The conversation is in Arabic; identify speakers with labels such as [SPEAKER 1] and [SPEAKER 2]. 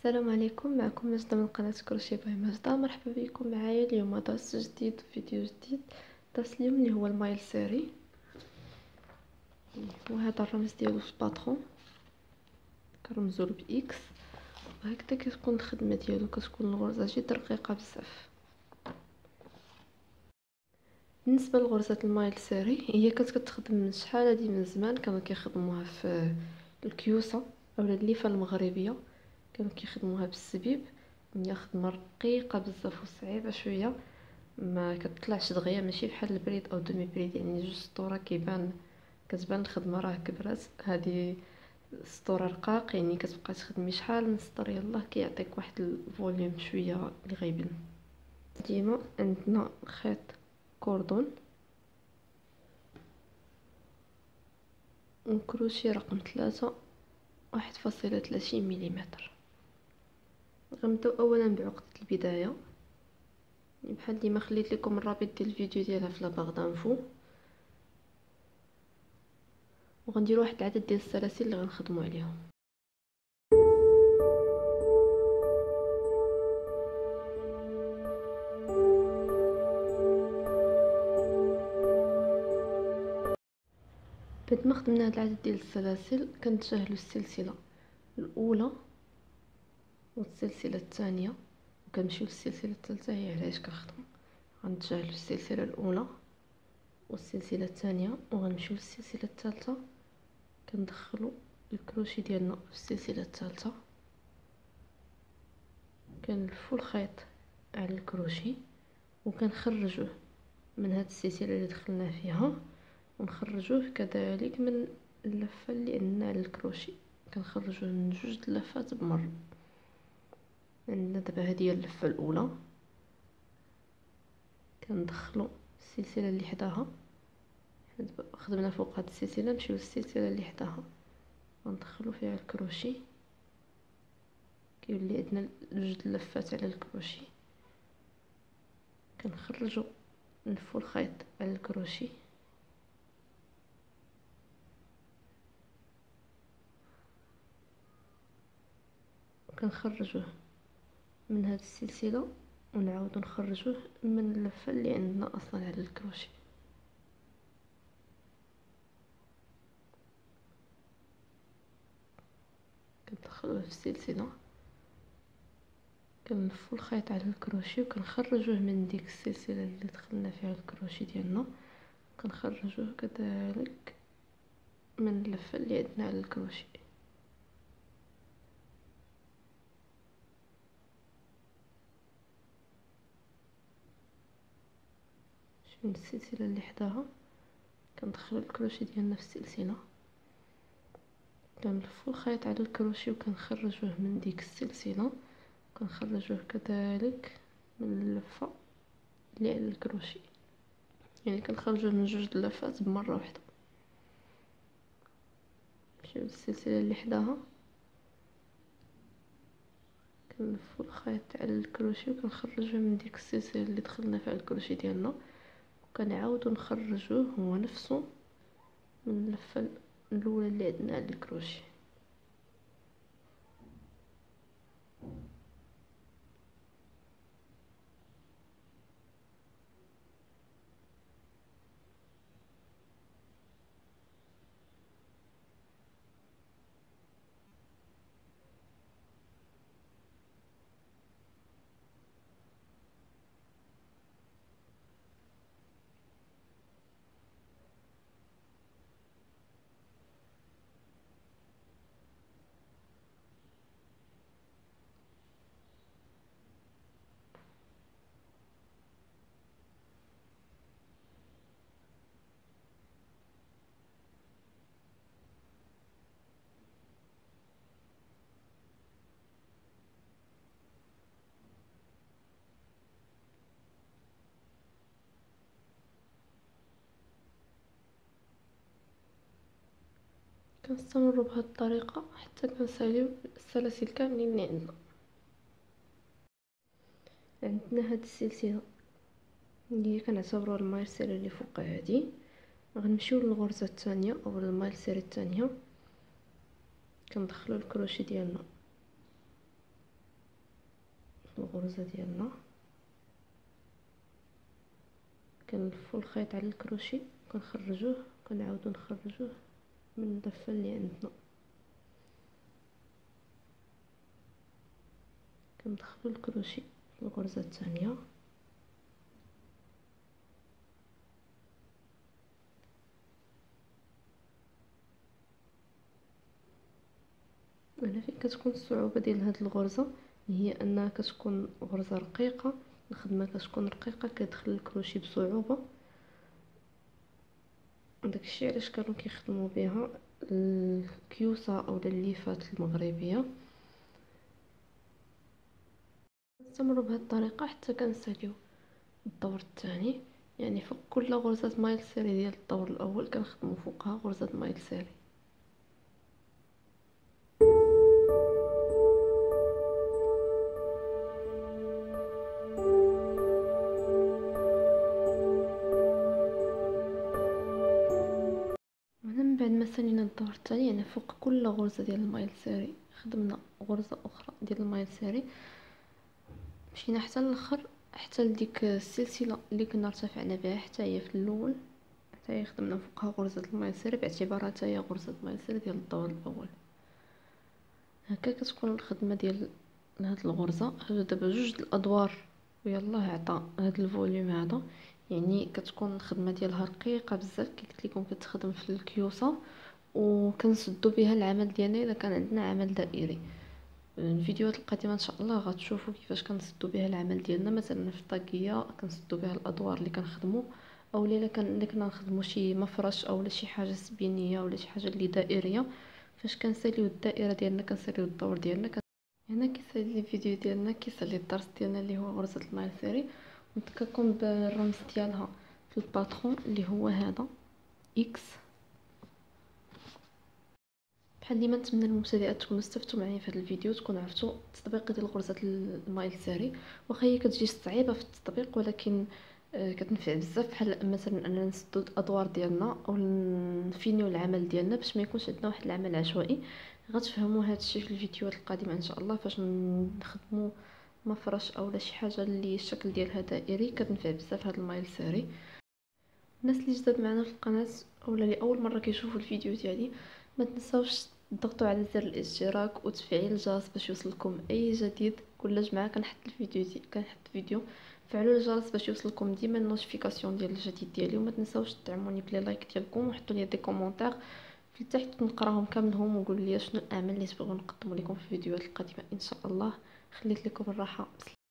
[SPEAKER 1] السلام عليكم، معكم ماجدة من قناة كروشيه باي ماجدة. مرحبا بكم معايا اليوم درس جديد وفيديو جديد. درس اليوم اللي هو المايل سيري، وهذا الرمز ديالو في الباترون كنرمزولو باكس، وهكذا كتكون الخدمه ديالو، كتكون الغرزه جد رقيقه بزاف. بالنسبه لغرزه المايل سيري، هي كانت كتخدم من شحال هادي من زمان. كانوا كيخدموها في الكيوسه اولا الليفه المغربيه، كانوا كيخدموها بالزبيب. هي خدمه رقيقه بزاف وصعيبه شويه، ما كتطلعش دغيا، ماشي بحال البريد او دومي بريد، يعني جوج سطوره كتبان الخدمه راه كبرات. هذه سطوره رقاق، يعني كتبقى تخدمي شحال من سطر يلاه كيعطيك واحد الفوليوم شويه اللي غايبين. ديما عندنا خيط كوردون وكروشي رقم 3 1.30 مليمتر. غنبداو اولا بعقده البدايه، بحال ديما خليت لكم الرابط ديال الفيديو ديالها في لاباغ دانفو، وغنديروا واحد العدد ديال السلاسل اللي غنخدموا عليهم. بعد ما خدمنا هاد العدد ديال السلاسل كنتجاهلوا السلسله الاولى والسلسله الثانيه وكنمشيو للسلسله الثالثه. هي علاش كنخدموا، غنتجاهلوا السلسله الاولى والسلسله الثانيه وغنمشيو للسلسله الثالثه. كندخلوا الكروشي ديالنا في السلسله الثالثه، كنلفوا الخيط على الكروشي وكنخرجوه من هاد السلسله اللي دخلنا فيها، ونخرجوه كذلك من اللفه اللي عندنا على الكروشي. كنخرجوه من جوج لفات بمره. عندنا دابا هذه هي اللفه الاولى، كندخلوا السلسله اللي حداها. حنا دابا خدمنا فوق هاد السلسله، نمشيو للسلسله اللي حداها وندخلوا فيها الكروشي. كيولي عندنا جوج لفات على الكروشي. كنخرجوا نلفوا الخيط على الكروشي وكنخرجوه من هذه السلسله ونعاود نخرجوه من اللفه اللي عندنا اصلا على الكروشي. كندخلوه في السلسله، كنلفوا الخيط على الكروشي وكنخرجوه من ديك السلسله اللي دخلنا فيها الكروشي ديالنا. كنخرجوه كذلك من اللفه اللي عندنا على الكروشي. من السلسله اللي حداها كندخلوا الكروشي ديالنا في السلسله، كنلفوا الخيط على الكروشي وكنخرجوه من ديك السلسله، كنخرجوه كذلك من اللفه اللي على الكروشي. يعني كنخرجوه من جوج لفات بمره واحده. نمشيو للسلسله اللي حداها، كنلفوا الخيط على الكروشي وكنخرجوه من ديك السلسله اللي دخلنا فيها الكروشي ديالنا، وكنعاودو نخرجوه هو نفسه من اللفه الاولى اللي عندنا على الكروشي. كنستمروا بهذه الطريقه حتى كنساليو السلاسل كاملين اللي عندنا هاد السلسله اللي هي كنعتبروها المايل سيري اللي فوق هادي. غنمشيو للغرزه الثانيه او المايل سيري الثانيه، كندخلوا الكروشي ديالنا الغرزه ديالنا، كنلفوا الخيط على الكروشي كنخرجوه، كنعاودو نخرجوه من اللفه اللي عندنا، كندخلو الكروشي في الغرزه الثانيه. هنا فين كتكون الصعوبه ديال هاد الغرزه، هي انها كتكون غرزه رقيقه، الخدمه كتكون رقيقه كيدخل الكروشي بصعوبه. داكشي علاش كانوا كيخدموا بها الكيوسه او الليفات المغربيه. نستمروا بهذه الطريقه حتى كنساليو الدور الثاني، يعني فوق كل غرزه مايل سيري ديال الدور الاول كنخدموا فوقها غرزه مايل سيري. من بعد ما سالينا الدور الثاني، يعني فوق كل غرزه ديال المايل سيري خدمنا غرزه اخرى ديال المايل سيري، مشينا حتى الاخر، حتى لديك السلسله اللي كنا ارتفعنا بها حتى هي في الاول، حتى هي خدمنا فوقها غرزه المايل سيري باعتبارها حتى هي غرزه المايل سيري ديال الدور الاول. هكا كتكون الخدمه ديال هاد الغرزه. هادو دابا جوج الادوار ويلاه عطى هاد الفوليوم هذا، يعني كتكون الخدمه ديالها رقيقه بزاف كي قلت لكم، كتخدم في الكيوسه وكنسدوا بها العمل ديالنا اذا كان عندنا عمل دائري. الفيديوهات القادمه ان شاء الله غتشوفوا كيفاش كنسدوا بها العمل ديالنا، مثلا في الطاقيه كنسدوا بها الادوار اللي كنخدموا، او الا كنا نخدموا شي مفرش او شي حاجه سبينيه ولا شي حاجه اللي دائريه، فاش كنساليو الدائره ديالنا كنساليو الدور ديالنا. هنا كيسالي الفيديو ديالنا، كيسالي الدرس ديالنا اللي هو غرزه المايل سيري، ونتكلكم بالرمز ديالها في الباترون اللي هو هذا اكس. بحال ديما نتمنى المبتدئات تكونوا استفدتوا معايا في هذا الفيديو، تكونوا عرفتوا التطبيق ديال غرزه المايل سيري. واخا هي كتجي صعيبه في التطبيق، ولكن كتنفع بزاف، بحال مثلا اننا نسدوا الادوار ديالنا او نفينيو العمل ديالنا باش ما يكونش عندنا واحد العمل عشوائي. غتفهموا هذا الشيء في الفيديوهات القادمه ان شاء الله، فاش نخدموا مفرش او شي حاجه اللي الشكل ديالها دائري كتنفع بزاف هذا المايل سيري. الناس اللي جداد معنا في القناه اولا لاول مره كيشوفوا الفيديو ديالي، ما تنساوش تضغطوا على زر الاشتراك وتفعيل الجرس باش يوصلكم اي جديد. كل جمعه كنحط فيديو، فعلوا الجرس باش يوصلكم ديما النوتيفيكاسيون ديال الجديد ديالي. وما تنساوش تدعموني بلي لايك ديالكم وحطوا لي دي كومونتير في التحت نقراهم كاملهم، وقولوا لي شنو الاعمال اللي تبغوا نقدم لكم في الفيديوهات القادمه ان شاء الله. خليت لكم الراحه.